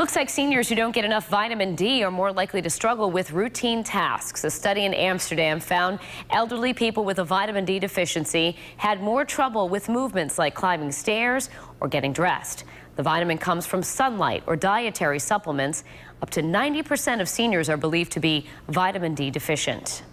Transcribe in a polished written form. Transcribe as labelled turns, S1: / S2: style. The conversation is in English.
S1: Looks like seniors who don't get enough vitamin D are more likely to struggle with routine tasks. A study in Amsterdam found elderly people with a vitamin D deficiency had more trouble with movements like climbing stairs or getting dressed. The vitamin comes from sunlight or dietary supplements. Up to 90% of seniors are believed to be vitamin D deficient.